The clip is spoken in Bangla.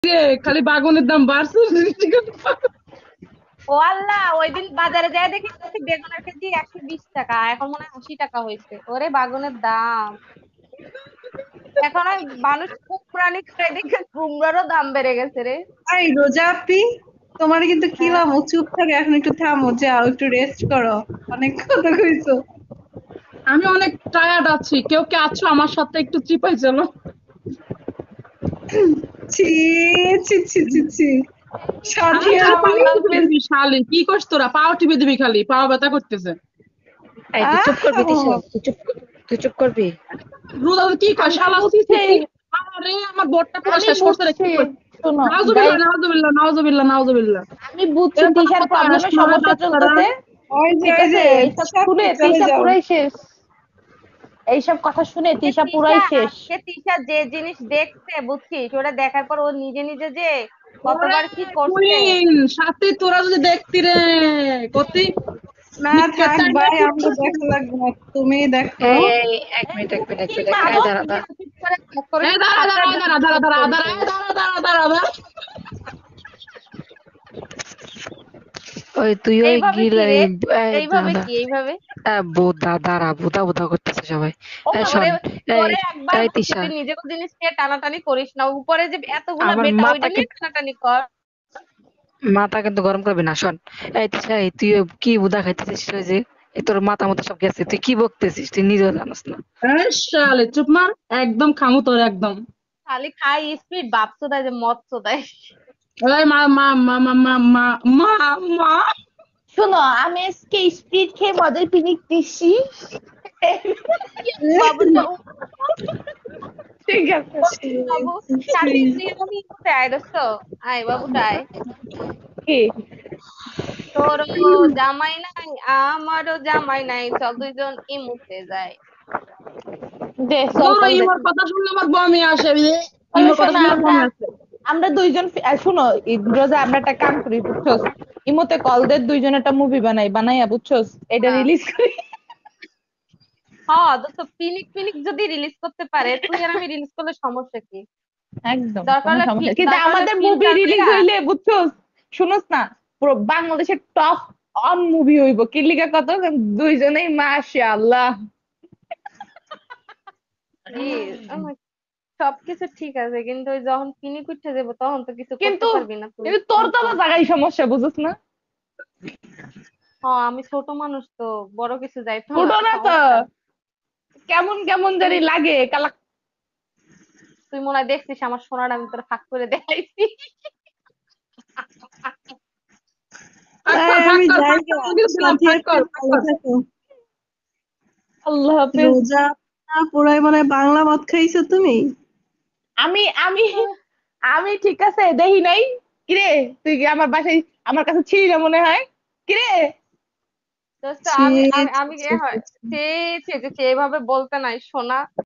খালি বাগুনের দাম বাড়ছে। ও আল্লাহ, ওই দিন বাজারে যায় দেখি বেগুনের কেজি 120 টাকা, এখন মনে হয় 80 টাকা হয়েছে। ওরে বাগুনের দাম! এখন আর মানুষ কুমড়ানি খায় দেখে কুমড়ারও দাম বেড়ে গেছে রে। এই রোজা আপি, তোমার কিন্তু হ্যাঁ, খিলামু, চুপ থাকে এখন, একটু থামো, যাও একটু রেস্ট করো, অনেক কথা কইছো। আমি অনেক টায়ার্ড আছি, কেউ কে আছো আমার সাথে একটু চিপাই চলো। ছি ছি ছি ছি ছি, সাথী শালি খালি আপু। পাও টিপে দিবি, শালি কি করছ তোরা? পাও টিপে দিবি, খালি পাও ব্যথা করতেছে। এই তুই চুপ করবি তিশা, তুই চুপ করবি। রোজা কি কয় আমি শালা? সি সি বুঝছি, সি। আরে আমার বোর্ডটা পুরো আমি শেষ করছে রে, বুঝছি। কি কই? শোনো নাউজুবিল্লাহ গাইস, নাউজুবিল্লাহ নাউজুবিল্লাহ নাউজুবিল্লাহ। আমি বুঝছি এরকম তিশার কথা হয় না, প্রবলেমের শোনা সমস্যা বাচ্চারা। চলতেছে। ঠিক ওই আছে, যে এইসব সাথী শুনে চলে তিশা যাও। পুরাই শেষ। এইসব কথা শুনে আজকে তিশা তিশা পুরাই শেষ। আজকে তিশা যে জিনিস দেখছে বুঝছিস, ওটা দেখার পর ও নিজে নিজে যে ওরে কতবার কি করছে। কুইন, সাথে তোরা যদি দেখতি রে কতি না নিকে থাক টাইনা ভাই, আমরা কুটকুট। দেখা লাগবে না, তুমিই দেখো। এই এক এই মিনিট এক তুমি মিনিট এক কি মিনিট মারো? দাঁড়া দাঁড়া। চুপ করে থাক, তোর এই সাথে দাঁড়া দাঁড়া থাপড়ার এই জন্য দাঁড়া দাঁড়া চুপ দাঁড়া দাঁড়া করেছে। এই দাঁড়া দাঁড়া দাঁড়া দাঁড়া। ওই তুই ওই এইভাবে কি গিলা রে? এই এইভাবে দাঁড়া। কি এইভাবে? বোধা দাঁড়া, বোধা বোধা করতেছে সবাই। এই ওরে, শোন। এই তোরে একবার এই বলছি তিশা, তুই নিজের জিনিস নিয়ে টানাটানি করিস না, উপরে যে এতগুলা আমার বেটা ওইটা মাথাকে নিয়ে টানাটানি কর। মাথা কিন্তু গরম করবি না, শোন। এই তিশা, এই তুই কি বুদা খাইতেছিস ওই যে? এই তোর মাথা মতো সব গেছে, তুই কি বকতেছিস? তুই নিজেও জানিস না। এই শালে চুপ মার, একদম খামু তোর একদম। খালি খাই স্পিড, বাপ চোদায় যে মদ চোদায়। এই মা মা মা মা মা মা মা মা। শোনো, আমি আজকে স্পিড খেয়ে মদের পিনিক দিচ্ছি। বাবু ঠিক আছে। বাবু সাথী, তুই আমি কোথায় আয় দোস্ত? আয় বাবুটা আয়। কি? তোরও জামাই নাই, আমারও জামাই নাই, চল দুইজন ইমুতে যায়। দে চল তোর কল দে। ইমোর কথা শুনলে আমার বমি আসে রে। তাহলে ইমোর কথা শোনো, শুনলে আমার আমরা বমি আসে। আমরা দুইজন শোনো, রোজা আমরা একটা কাম করি বুঝছস, ইমোতে কল দে, দুইজন একটা মুভি বানাইয়া বুঝছস, এটা হ্যাঁ, রিলিজ করি। হ্যাঁ দোস্ত, পিনিক পিনিক যদি রিলিজ করতে পারে, তুই আর আমি রিলিজ করলে সমস্যা কি? একদম দরকার কোনো হলে সমস্যা, কিন্তু দরকার হলে আমাদের মুভি ফিল্টার রিলিজ কইরা। হইলে বুঝছস, শুনোস না, পুরো বাংলাদেশের টপ অন মুভি হইব, কি লিগা কত, দুইজনেই মাশাআল্লাহ। সবকিছু ঠিক আছে, কিন্তু ওই যখন পিনিক উঠে যাবো তখন তো কিছু করতে কিন্তু পারবি না তুই। কিন্তু তোর তো আবার জায়গায় সমস্যা, বুঝছ না? হ্যাঁ, আমি ছোট মানুষ তো, বড় কিছু যাইতো ছোট না, না তো, সমস্যা। কেমন কেমন তুই জানি লাগে কালা। তুই মনে হয় দেখছিস আমার সোনার আমি তোর ফাঁক করে দেখাইছি। ফাঁক তাই কর ফাঁক আমি কর যাই ফাঁক কর, গা, আমাকে দিলাম সাথী ফাঁক আপু কর ফাঁক ভালো কর। থাকো। আল্লাহ হাফেজ। রোজা না পুরাই মানে বাংলা মদ খাইছো তুমি। আমি আমি আমি ঠিক আছে দেখি নাই। কিরে, তুই কি আমার বাসায় আমার কাছে ছিলি না মনে হয়? কিরে? দোস্ত, ছি আমি আমি ছি আমি ছি হয় ছি ছি। সে এভাবে বলতে নাই সোনা।